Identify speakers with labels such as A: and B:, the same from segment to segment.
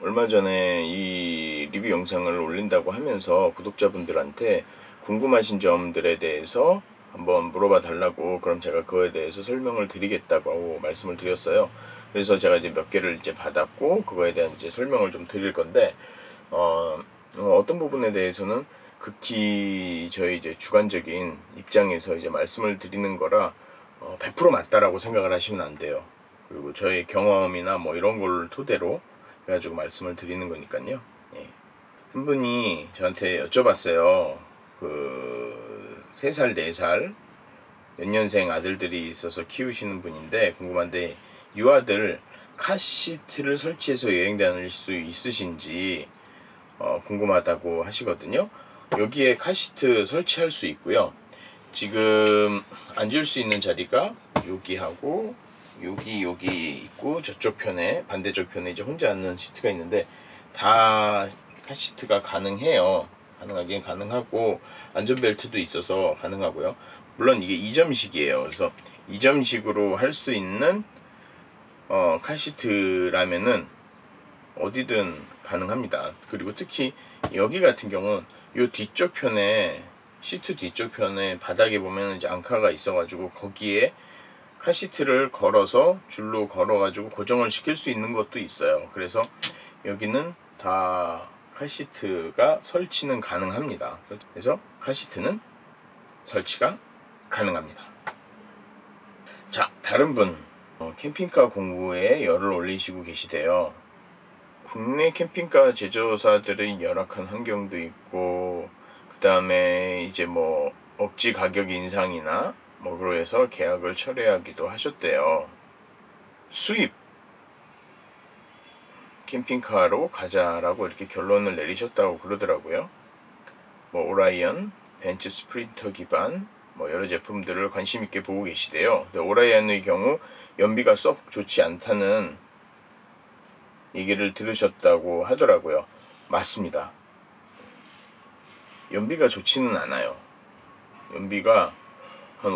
A: 얼마 전에 이 리뷰 영상을 올린다고 하면서 구독자분들한테 궁금하신 점들에 대해서 한번 물어봐 달라고, 그럼 제가 그거에 대해서 설명을 드리겠다고 말씀을 드렸어요. 그래서 제가 이제 몇 개를 이제 받았고, 그거에 대한 이제 설명을 좀 드릴 건데, 어떤 부분에 대해서는 극히 저희 이제 주관적인 입장에서 이제 말씀을 드리는 거라 100% 맞다라고 생각을 하시면 안 돼요. 그리고 저의 경험이나 뭐 이런 걸 토대로 해가지고 말씀을 드리는 거니까요. 예. 한 분이 저한테 여쭤봤어요. 3살, 4살 연년생 아들들이 있어서 키우시는 분인데, 궁금한데 유아들 카시트를 설치해서 여행 다닐 수 있으신지 궁금하다고 하시거든요. 여기에 카시트 설치할 수 있고요. 지금 앉을 수 있는 자리가 여기하고 여기 있고, 저쪽 편에, 반대쪽 편에 이제 혼자 앉는 시트가 있는데, 다 카시트가 가능해요. 가능하긴 가능하고, 안전벨트도 있어서 가능하고요. 물론 이게 2점식이에요. 그래서 2점식으로 할 수 있는 카시트라면은 어디든 가능합니다. 그리고 특히 여기 같은 경우는 요 뒤쪽 편에, 시트 뒤쪽 편에 바닥에 보면 이제 앙카가 있어가지고 거기에 카시트를 걸어서 줄로 걸어가지고 고정을 시킬 수 있는 것도 있어요. 그래서 여기는 다 카시트가 설치는 가능합니다. 그래서 카시트는 설치가 가능합니다. 자, 다른 분, 캠핑카 공부에 열을 올리시고 계시대요. 국내 캠핑카 제조사들의 열악한 환경도 있고, 그 다음에 이제 뭐 억지 가격 인상이나 뭐로 해서 계약을 철회하기도 하셨대요. 수입 캠핑카로 가자라고 이렇게 결론을 내리셨다고 그러더라고요. 뭐 오라이언, 벤츠 스프린터 기반 뭐 여러 제품들을 관심 있게 보고 계시대요. 근데 오라이언의 경우 연비가 썩 좋지 않다는 얘기를 들으셨다고 하더라고요. 맞습니다. 연비가 좋지는 않아요. 연비가 한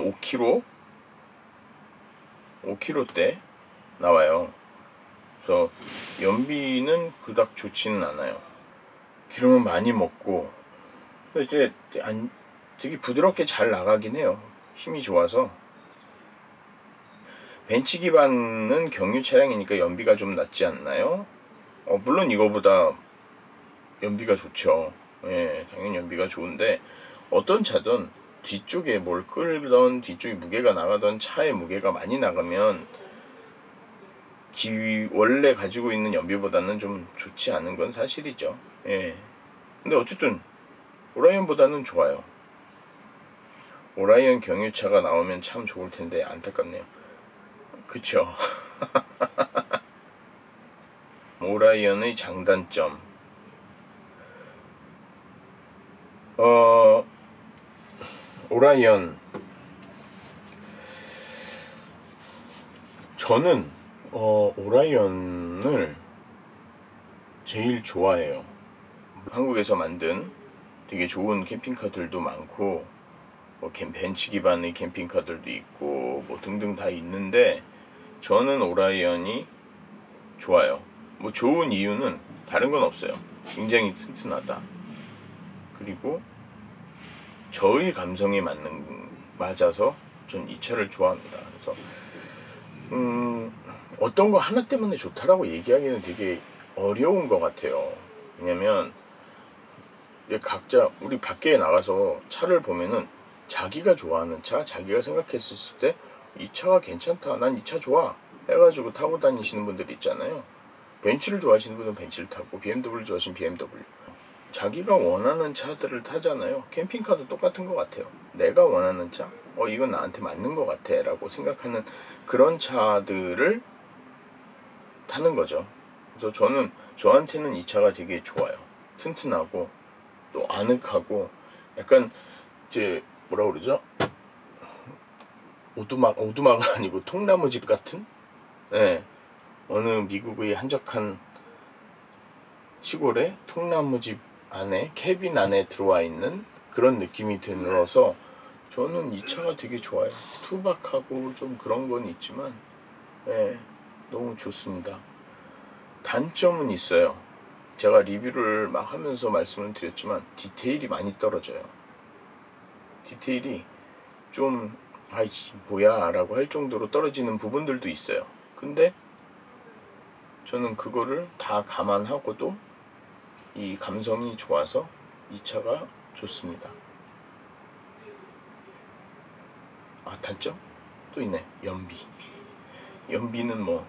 A: 5km대 나와요. 그래서 연비는 그닥 좋지는 않아요. 기름은 많이 먹고, 이제 되게 부드럽게 잘 나가긴 해요. 힘이 좋아서. 벤츠 기반은 경유 차량이니까 연비가 좀 낮지 않나요? 물론 이거보다 연비가 좋죠. 예, 당연히 연비가 좋은데, 어떤 차든 뒤쪽에 뭘 끌던, 뒤쪽에 무게가 나가던 차의 무게가 많이 나가면 원래 가지고 있는 연비보다는 좀 좋지 않은 건 사실이죠. 예. 근데 어쨌든 오라이언보다는 좋아요. 오라이언 경유차가 나오면 참 좋을 텐데 안타깝네요. 그쵸. 오라이언의 장단점, 오라이언, 저는 오라이언을 제일 좋아해요. 한국에서 만든 되게 좋은 캠핑카들도 많고, 뭐 벤츠 기반의 캠핑카들도 있고 뭐 등등 다 있는데, 저는 오라이언이 좋아요. 뭐 좋은 이유는 다른 건 없어요. 굉장히 튼튼하다. 그리고 저의 감성에 맞아서 전 이 차를 좋아합니다. 그래서 어떤 거 하나 때문에 좋다라고 얘기하기는 되게 어려운 것 같아요. 왜냐면 각자 우리 밖에 나가서 차를 보면은 자기가 좋아하는 차, 자기가 생각했을 때 이 차가 괜찮다, 난 이 차 좋아 해가지고 타고 다니시는 분들이 있잖아요. 벤츠를 좋아하시는 분은 벤츠를 타고, BMW 좋아하시는 BMW, 자기가 원하는 차들을 타잖아요. 캠핑카도 똑같은 것 같아요. 내가 원하는 차, 이건 나한테 맞는 것 같아 라고 생각하는 그런 차들을 타는 거죠. 그래서 저한테는 이 차가 되게 좋아요. 튼튼하고 또 아늑하고, 약간 이제 뭐라 그러죠? 오두막은 아니고 통나무집 같은? 네. 어느 미국의 한적한 시골에 통나무집 안에, 캐빈 안에 들어와 있는 그런 느낌이 들어서 저는 이 차가 되게 좋아요. 투박하고 좀 그런 건 있지만, 네, 너무 좋습니다. 단점은 있어요. 제가 리뷰를 막 하면서 말씀을 드렸지만 디테일이 많이 떨어져요. 디테일이 좀 아이씨 뭐야 라고 할 정도로 떨어지는 부분들도 있어요. 근데 저는 그거를 다 감안하고도 이 감성이 좋아서 이 차가 좋습니다. 아, 단점? 또 있네. 연비. 연비는 뭐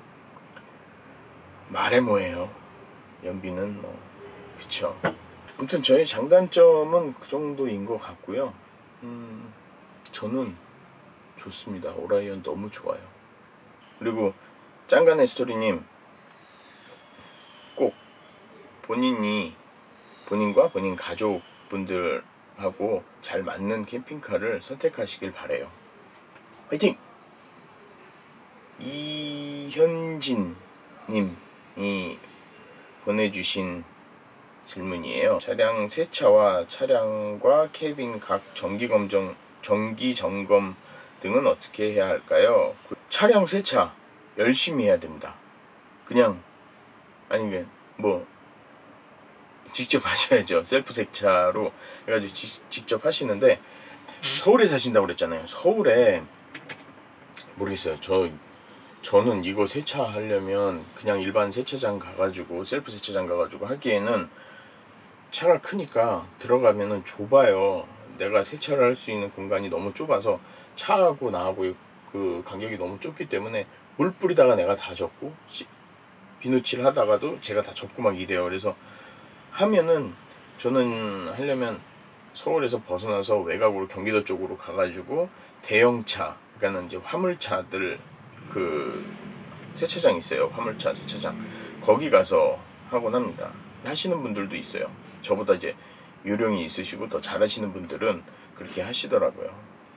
A: 말해 뭐해요. 연비는 뭐 그쵸. 아무튼 저의 장단점은 그 정도인 것 같고요. 저는 좋습니다. 오라이언 너무 좋아요. 그리고 짱가네 스토리님, 꼭 본인과 본인 가족분들하고 잘 맞는 캠핑카를 선택하시길 바래요. 화이팅! 이현진 님이 보내주신 질문이에요. 차량 세차와 차량과 캐빈 각 정기 점검 등은 어떻게 해야 할까요? 차량 세차 열심히 해야 됩니다. 그냥 아니면 뭐 직접 하셔야죠. 셀프 세차로 해가지고 직접 하시는데, 서울에 사신다고 그랬잖아요. 서울에 모르겠어요. 저는 이거 세차하려면 그냥 일반 세차장 가가지고 셀프 세차장 가가지고 하기에는 차가 크니까 들어가면은 좁아요. 내가 세차를 할 수 있는 공간이 너무 좁아서 차하고 나하고 그 간격이 너무 좁기 때문에 물 뿌리다가 내가 다 젖고 비누칠 하다가도 제가 다 젖고 막 이래요. 그래서 하면은 저는 하려면 서울에서 벗어나서 외곽으로 경기도 쪽으로 가가지고 대형차, 그러니까 이제 화물차들 그 세차장 있어요. 화물차 세차장 거기 가서 하곤 합니다. 하시는 분들도 있어요. 저보다 이제 요령이 있으시고 더 잘하시는 분들은 그렇게 하시더라고요.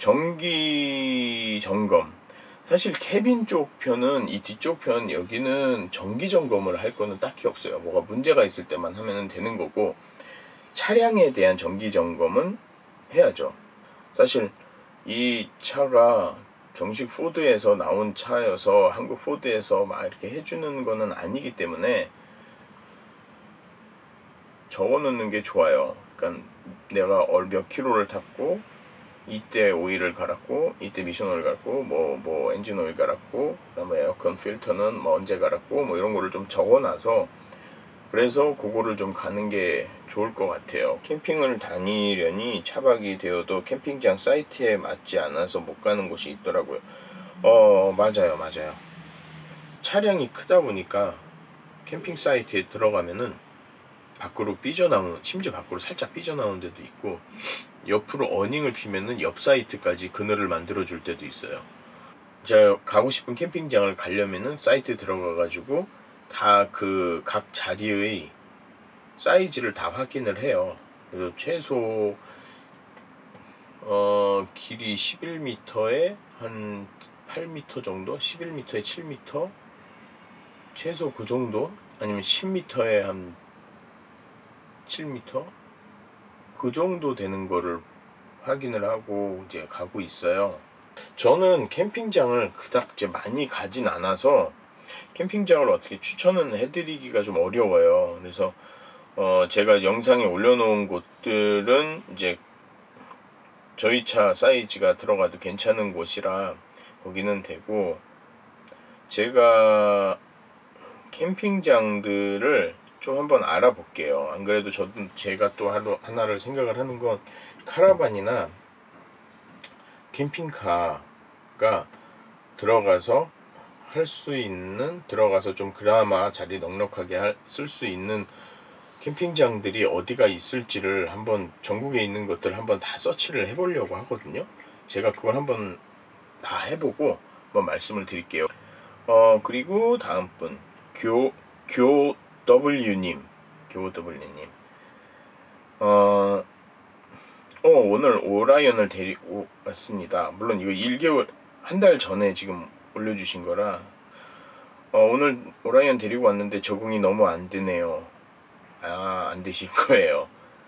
A: 정기 점검, 사실 캐빈 쪽 편은, 이 뒤쪽 편 여기는 정기 점검을 할 거는 딱히 없어요. 뭐가 문제가 있을 때만 하면 되는 거고, 차량에 대한 정기 점검은 해야죠. 사실 이 차가 정식 포드에서 나온 차여서 한국 포드에서 막 이렇게 해주는 거는 아니기 때문에 적어놓는 게 좋아요. 그러니까 내가 몇 킬로를 탔고, 이때 오일을 갈았고, 이때 미션 오일 갈았고, 뭐 엔진 오일 갈았고, 그다음에 에어컨 필터는 뭐 언제 갈았고, 뭐 이런 거를 좀 적어놔서, 그래서 그거를 좀 가는 게 좋을 것 같아요. 캠핑을 다니려니 차박이 되어도 캠핑장 사이트에 맞지 않아서 못 가는 곳이 있더라고요. 맞아요. 차량이 크다 보니까 캠핑 사이트에 들어가면은 밖으로 심지어 밖으로 살짝 삐져나오는 데도 있고, 옆으로 어닝을 피면은 옆 사이트까지 그늘을 만들어 줄 때도 있어요. 제가 가고 싶은 캠핑장을 가려면은 사이트에 들어가가지고 다 그 각 자리의 사이즈를 다 확인을 해요. 그래서 최소 길이 11m에 한 8m 정도, 11m에 7m, 최소 그 정도, 아니면 10m에 한 7m 그 정도 되는 거를 확인을 하고 이제 가고 있어요. 저는 캠핑장을 그닥 이제 많이 가진 않아서 캠핑장을 어떻게 추천은 해드리기가 좀 어려워요. 그래서 제가 영상에 올려놓은 곳들은 이제 저희 차 사이즈가 들어가도 괜찮은 곳이라 거기는 되고, 제가 캠핑장들을 좀 한번 알아볼게요. 안 그래도 제가 또 하나를 생각을 하는 건, 카라반이나 캠핑카가 들어가서 좀 그나마 자리 넉넉하게 쓸 수 있는 캠핑장들이 어디가 있을지를 한번, 전국에 있는 것들 한번 다 서치를 해보려고 하거든요. 제가 그걸 한번 다 해보고 한번 말씀을 드릴게요. 그리고 다음 분, 교W님. 오늘 오라이언을 데리고 왔습니다. 물론 이거 한 달 전에 지금 올려주신 거라, 오늘 오라이언 데리고 왔는데 적응이 너무 안 되네요. 안 되실 거예요.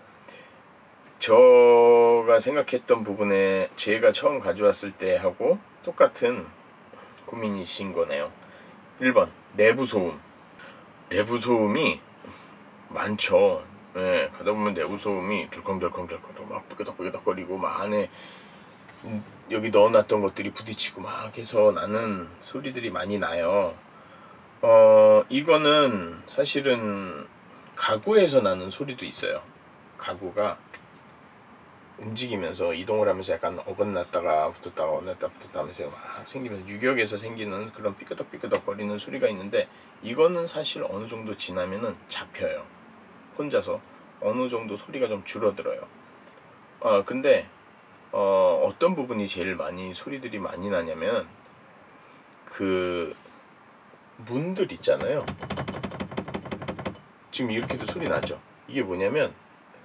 A: 제가 생각했던 부분에 제가 처음 가져왔을 때하고 똑같은 고민이신 거네요. 1번, 내부 소음이 많죠. 예, 가다 보면 내부 소음이 덜컹덜컹덜컹 막 뿌개덕뿌개덕거리고 막 안에 여기 넣어놨던 것들이 부딪히고 막 해서 나는 소리들이 많이 나요. 이거는 사실은 가구에서 나는 소리도 있어요. 가구가 움직이면서 이동을 하면서 약간 어긋났다가 붙었다가 어긋났다가 붙었다 하면서 막 생기면서 유격에서 생기는 그런 삐끄덕삐끄덕 거리는 소리가 있는데, 이거는 사실 어느 정도 지나면은 잡혀요. 혼자서 어느 정도 소리가 좀 줄어들어요. 근데 어떤 부분이 제일 많이 소리들이 많이 나냐면 그 문들 있잖아요. 지금 이렇게도 소리 나죠. 이게 뭐냐면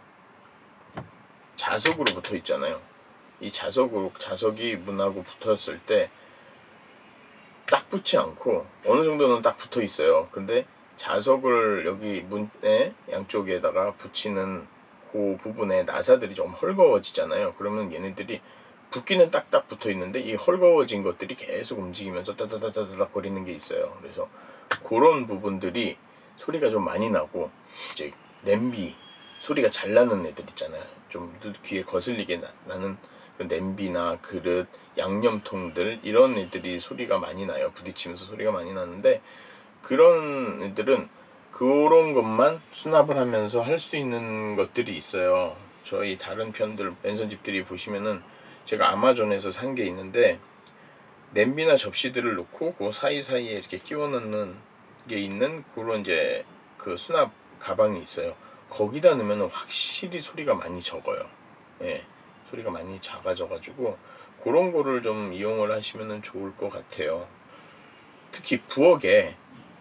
A: 자석으로 붙어 있잖아요. 이 자석이 문하고 붙었을 때 딱 붙지 않고 어느 정도는 딱 붙어 있어요. 근데 자석을 여기 문의 양쪽에다가 붙이는 그 부분에 나사들이 좀 헐거워지잖아요. 그러면 얘네들이 붙기는 딱딱 붙어 있는데 이 헐거워진 것들이 계속 움직이면서 따다다다닥 거리는 게 있어요. 그래서 그런 부분들이 소리가 좀 많이 나고, 이제 냄비 소리가 잘 나는 애들 있잖아요. 좀 귀에 거슬리게 나는 냄비나 그릇, 양념통들, 이런 애들이 소리가 많이 나요. 부딪히면서 소리가 많이 나는데, 그런 애들은 그런 것만 수납을 하면서 할 수 있는 것들이 있어요. 저희 다른 편들 랜선집들이 보시면은 제가 아마존에서 산 게 있는데, 냄비나 접시들을 놓고 그 사이사이에 이렇게 끼워 넣는 게 있는 그런 이제 그 수납 가방이 있어요. 거기다 넣으면 확실히 소리가 많이 적어요. 예, 소리가 많이 작아져가지고 그런 거를 좀 이용을 하시면 좋을 것 같아요. 특히 부엌에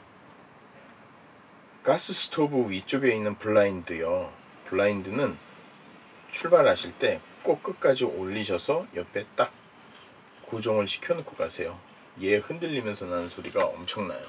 A: 가스 스토브 위쪽에 있는 블라인드요. 블라인드는 출발하실 때 꼭 끝까지 올리셔서 옆에 딱 고정을 시켜놓고 가세요. 얘 흔들리면서 나는 소리가 엄청나요.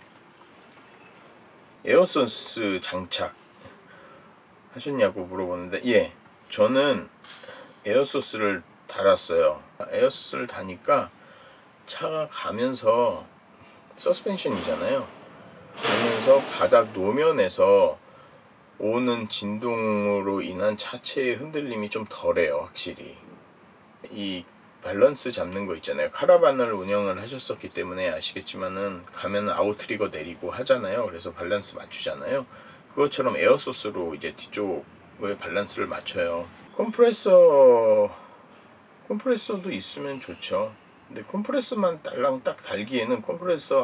A: 에어소스 장착 하셨냐고 물어보는데, 예, 저는 에어소스를 달았어요. 에어소스를 다니까 차가 가면서 서스펜션이잖아요. 그러면서 바닥 노면에서 오는 진동으로 인한 차체의 흔들림이 좀 덜해요. 확실히 이 밸런스 잡는 거 있잖아요. 카라반을 운영을 하셨었기 때문에 아시겠지만은 가면은 아웃트리거 내리고 하잖아요. 그래서 밸런스 맞추잖아요. 그것처럼 에어소스로 이제 뒤쪽의 밸런스를 맞춰요. 컴프레서도 있으면 좋죠. 근데 컴프레서만 딸랑 딱 달기에는 컴프레서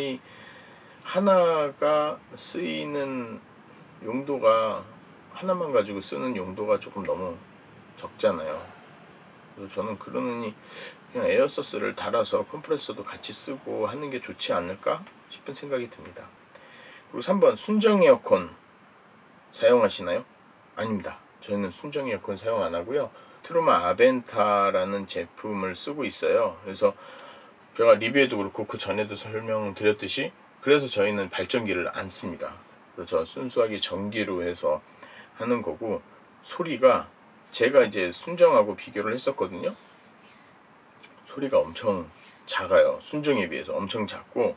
A: 하나가 쓰이는 용도가, 하나만 가지고 쓰는 용도가 조금 너무 적잖아요. 그래서 저는 그러느니 그냥 에어소스를 달아서 컴프레서도 같이 쓰고 하는 게 좋지 않을까 싶은 생각이 듭니다. 그리고 3번, 순정 에어컨 사용하시나요? 아닙니다. 저희는 순정 에어컨 사용 안 하고요. 트루마 아벤타라는 제품을 쓰고 있어요. 그래서 제가 리뷰에도 그렇고 그 전에도 설명드렸듯이, 그래서 저희는 발전기를 안 씁니다. 그래서 순수하게 전기로 해서 하는 거고, 소리가 제가 이제 순정하고 비교를 했었거든요. 소리가 엄청 작아요. 순정에 비해서 엄청 작고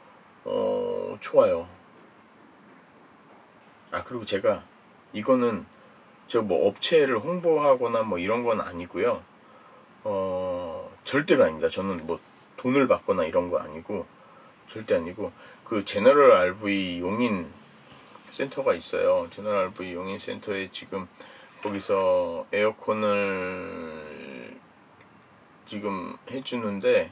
A: 좋아요. 그리고 제가 이거는 저 뭐 업체를 홍보하거나 뭐 이런 건 아니고요. 절대로 아닙니다. 저는 뭐 돈을 받거나 이런 거 아니고, 절대 아니고, 그 제너럴 RV 용인 센터가 있어요. 제너럴 RV 용인 센터에 지금 거기서 에어컨을 지금 해주는데,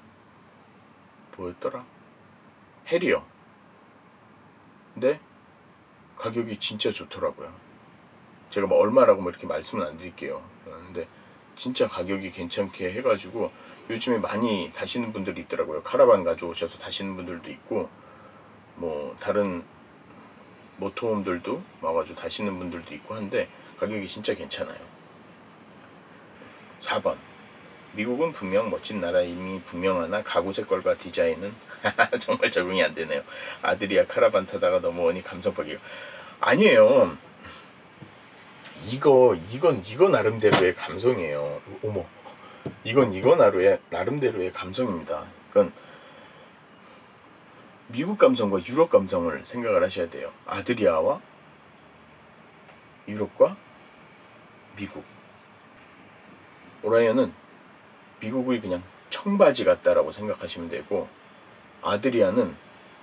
A: 뭐였더라? 해리어. 근데 가격이 진짜 좋더라고요. 제가 뭐 얼마라고 뭐 이렇게 말씀은 안 드릴게요. 근데 진짜 가격이 괜찮게 해가지고 요즘에 많이 다시는 분들이 있더라고요. 카라반 가져오셔서 다시는 분들도 있고, 뭐 다른 모토홈들도 와가지고 다시는 분들도 있고 한데 가격이 진짜 괜찮아요. 4번, 미국은 분명 멋진 나라임이 분명하나 가구 색깔과 디자인은 정말 적응이 안 되네요. 아드리아 카라반 타다가 넘어오니 감성파기가 아니에요. 이거 나름대로의 감성이에요. 어머, 이거 나름대로의 감성입니다. 그건 미국 감성과 유럽 감성을 생각을 하셔야 돼요. 아드리아와 유럽과 미국. 오라이언은 미국의 그냥 청바지 같다라고 생각하시면 되고, 아드리아는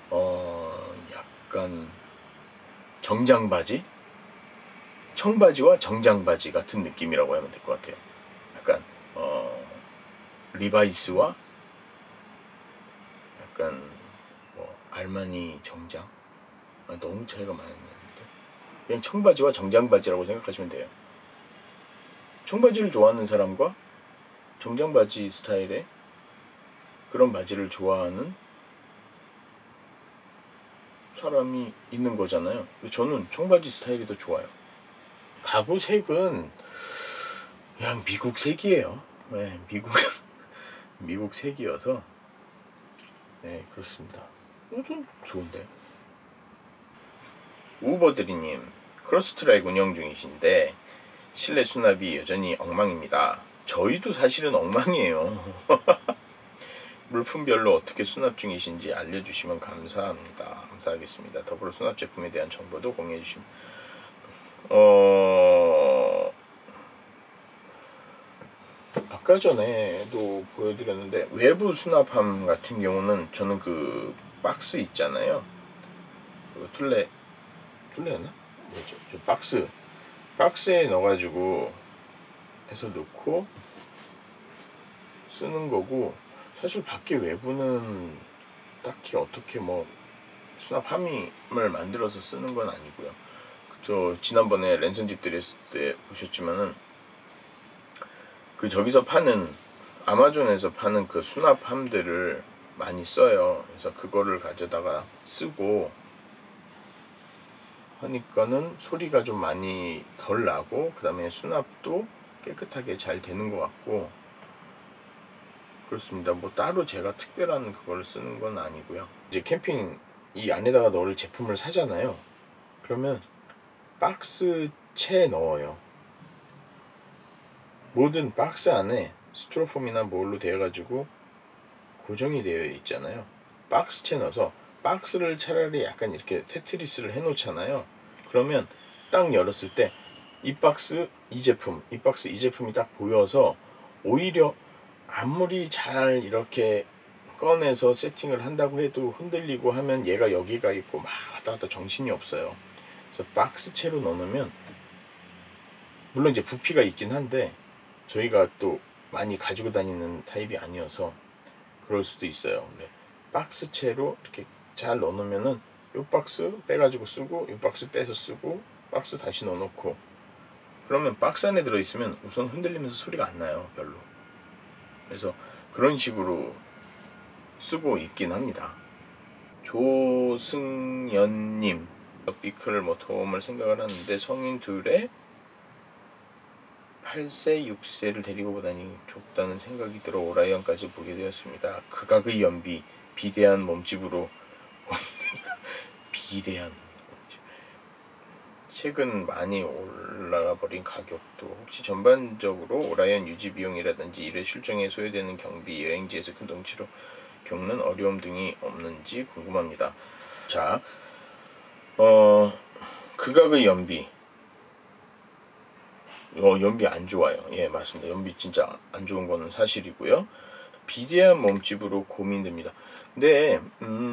A: 약간 정장바지? 청바지와 정장바지 같은 느낌이라고 하면 될 것 같아요. 약간 리바이스와 약간 뭐 알마니 정장? 너무 차이가 많이 나는데 그냥 청바지와 정장바지라고 생각하시면 돼요. 청바지를 좋아하는 사람과 정장바지 스타일의 그런 바지를 좋아하는 사람이 있는 거잖아요. 저는 청바지 스타일이 더 좋아요. 가구 색은 그냥 미국 색이에요. 네, 미국 색이어서 네, 그렇습니다. 좀 좋은데. 우버드리님, 크로스트라이크 운영 중이신데 실내 수납이 여전히 엉망입니다. 저희도 사실은 엉망이에요. 물품별로 어떻게 수납 중이신지 알려주시면 감사합니다. 감사하겠습니다. 더불어 수납 제품에 대한 정보도 공유해 주시면 아까 전에도 보여드렸는데 외부 수납함 같은 경우는 저는 그 박스 있잖아요. 그 툴레였나? 뭐죠? 저 박스에 넣어가지고 해서 넣고 쓰는 거고, 사실 밖에 외부는 딱히 어떻게 뭐 수납함을 만들어서 쓰는 건 아니고요. 저 지난번에 랜선집 드렸을 때 보셨지만은 그 저기서 파는 아마존에서 파는 그 수납함들을 많이 써요. 그래서 그거를 가져다가 쓰고 하니까는 소리가 좀 많이 덜 나고, 그 다음에 수납도 깨끗하게 잘 되는 것 같고 그렇습니다. 뭐 따로 제가 특별한 그걸 쓰는 건 아니고요. 이제 캠핑 이 안에다가 넣을 제품을 사잖아요. 그러면 박스채에 넣어요. 모든 박스 안에 스티로폼이나 뭘로 되어가지고 고정이 되어 있잖아요. 박스채 넣어서 박스를 차라리 약간 이렇게 테트리스를 해놓잖아요. 그러면 딱 열었을 때 이 박스 이 제품이 딱 보여서 오히려 아무리 잘 이렇게 꺼내서 세팅을 한다고 해도 흔들리고 하면 얘가 여기가 있고 막 왔다 갔다 정신이 없어요. 그래서 박스채로 넣으면 물론 이제 부피가 있긴 한데 저희가 또 많이 가지고 다니는 타입이 아니어서 그럴 수도 있어요. 근데 박스채로 이렇게 잘 넣어놓으면은 요 박스 빼가지고 쓰고 요 박스 빼서 쓰고 박스 다시 넣어놓고, 그러면 박스 안에 들어있으면 우선 흔들리면서 소리가 안 나요, 별로. 그래서 그런 식으로 쓰고 있긴 합니다. 조승연님, 비클 모터홈을 생각을 하는데 성인 둘에 8세, 6세를 데리고 보다니 좁다는 생각이 들어 오라이언까지 보게 되었습니다. 극악의 연비, 비대한 몸집으로 비대한 최근 많이 올라가 버린 가격도, 혹시 전반적으로 오라이언 유지 비용이라든지 일회 출정에 소요되는 경비, 여행지에서 큰 덩치로 겪는 어려움 등이 없는지 궁금합니다. 자, 극악의 연비. 연비 안 좋아요. 예, 맞습니다. 연비 진짜 안 좋은 거는 사실이고요. 비대한 몸집으로 고민됩니다. 근데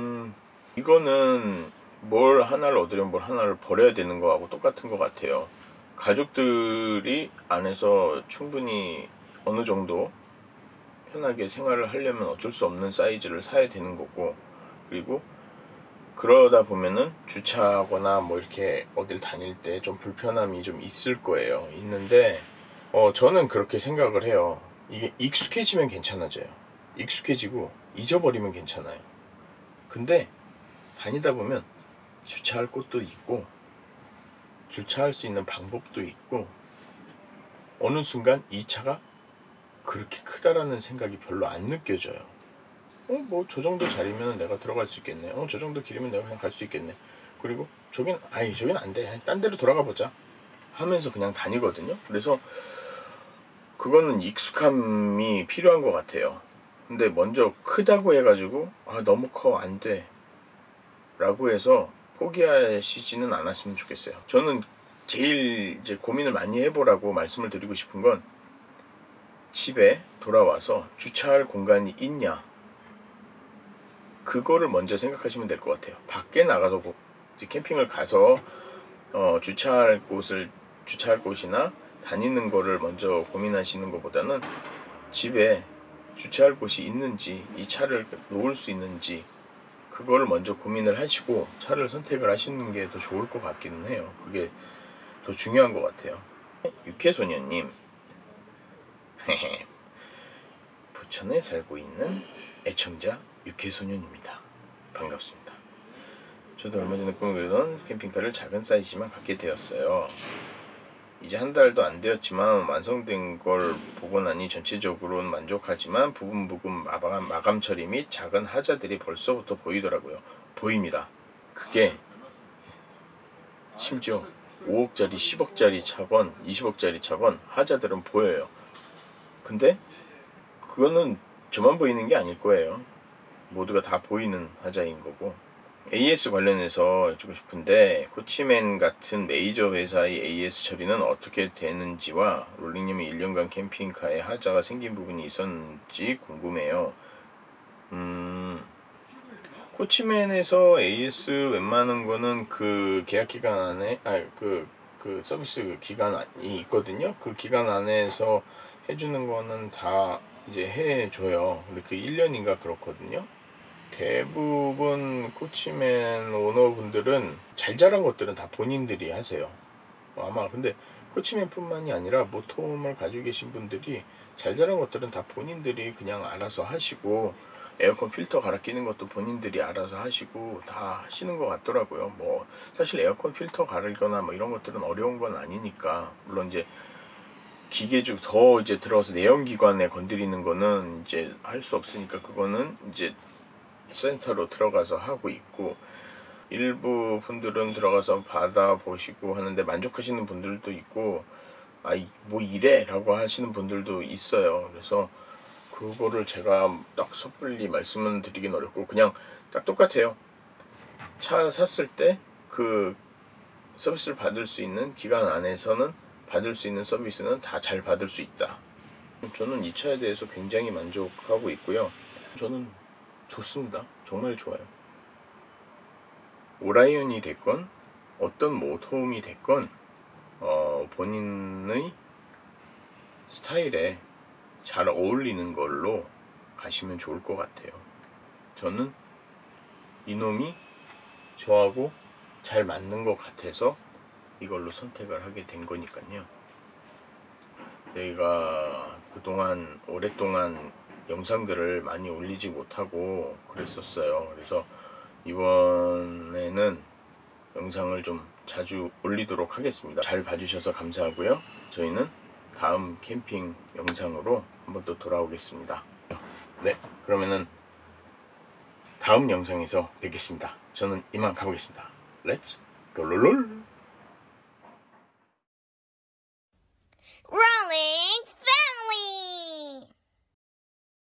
A: 이거는 뭘 하나를 얻으려면 뭘 하나를 버려야 되는 거하고 똑같은 것 같아요. 가족들이 안에서 충분히 어느 정도 편하게 생활을 하려면 어쩔 수 없는 사이즈를 사야 되는 거고, 그리고 그러다 보면은 주차하거나 뭐 이렇게 어딜 다닐 때 좀 불편함이 좀 있을 거예요. 있는데 저는 그렇게 생각을 해요. 이게 익숙해지면 괜찮아져요. 익숙해지고 잊어버리면 괜찮아요. 근데 다니다 보면 주차할 곳도 있고 주차할 수 있는 방법도 있고, 어느 순간 이 차가 그렇게 크다라는 생각이 별로 안 느껴져요. 뭐 저 정도 자리면 내가 들어갈 수 있겠네. 저 정도 길이면 내가 그냥 갈 수 있겠네. 그리고 저긴 안 돼. 딴 데로 돌아가 보자 하면서 그냥 다니거든요. 그래서 그거는 익숙함이 필요한 것 같아요. 근데 먼저 크다고 해가지고 너무 커 안 돼 라고 해서 포기하시지는 않았으면 좋겠어요. 저는 제일 이제 고민을 많이 해보라고 말씀을 드리고 싶은 건 집에 돌아와서 주차할 공간이 있냐, 그거를 먼저 생각하시면 될 것 같아요. 밖에 나가서 이제 캠핑을 가서 주차할 곳이나 다니는 거를 먼저 고민하시는 것보다는 집에 주차할 곳이 있는지, 이 차를 놓을 수 있는지, 그거를 먼저 고민을 하시고 차를 선택을 하시는 게 더 좋을 것 같기는 해요. 그게 더 중요한 것 같아요. 육해소년님, 부천에 살고 있는 애청자 육해소년입니다. 반갑습니다. 저도 얼마 전에 꿈을 그리던 캠핑카를 작은 사이즈만 갖게 되었어요. 이제 한 달도 안 되었지만 완성된 걸 보고 나니 전체적으로는 만족하지만 부분 마감 처리 및 작은 하자들이 벌써부터 보이더라고요. 보입니다. 그게 심지어 5억짜리, 10억짜리 차건, 20억짜리 차건 하자들은 보여요. 근데 그거는 저만 보이는 게 아닐 거예요. 모두가 다 보이는 하자인 거고. AS 관련해서 여쭙고 싶은데, 코치맨 같은 메이저 회사의 AS 처리는 어떻게 되는지와 롤링님이 1년간 캠핑카에 하자가 생긴 부분이 있었는지 궁금해요. 코치맨에서 AS 웬만한 거는 그 계약 기간 안에, 그 서비스 기간이 있거든요. 그 기간 안에서 해주는 거는 다 이제 해줘요. 근데 그 1년인가 그렇거든요. 대부분 코치맨 오너분들은 잘 자란 것들은 다 본인들이 하세요. 아마 근데 코치맨 뿐만이 아니라 모터홈을 가지고 계신 분들이 잘 자란 것들은 다 본인들이 그냥 알아서 하시고, 에어컨 필터 갈아 끼는 것도 본인들이 알아서 하시고 다 하시는 것 같더라고요. 뭐 사실 에어컨 필터 갈거나 뭐 이런 것들은 어려운 건 아니니까. 물론 이제 기계적 더 이제 들어가서 내연기관에 건드리는 거는 이제 할 수 없으니까 그거는 이제 센터로 들어가서 하고 있고, 일부 분들은 들어가서 받아보시고 하는데 만족하시는 분들도 있고, 뭐 이래 라고 하시는 분들도 있어요. 그래서 그거를 제가 딱 섣불리 말씀은 드리긴 어렵고, 그냥 딱 똑같아요. 차 샀을 때 그 서비스를 받을 수 있는 기간 안에서는 받을 수 있는 서비스는 다 잘 받을 수 있다. 저는 이 차에 대해서 굉장히 만족하고 있고요. 저는 좋습니다. 정말 좋아요. 오라이언이 됐건 어떤 모터홈이 됐건 본인의 스타일에 잘 어울리는 걸로 가시면 좋을 것 같아요. 저는 이놈이 저하고 잘 맞는 것 같아서 이걸로 선택을 하게 된 거니까요. 저희가 그동안 오랫동안 영상들을 많이 올리지 못하고 그랬었어요. 그래서 이번에는 영상을 좀 자주 올리도록 하겠습니다. 잘 봐주셔서 감사하고요. 저희는 다음 캠핑 영상으로 한번 또 돌아오겠습니다. 네, 그러면은 다음 영상에서 뵙겠습니다. 저는 이만 가보겠습니다. 렛츠 롤롤롤.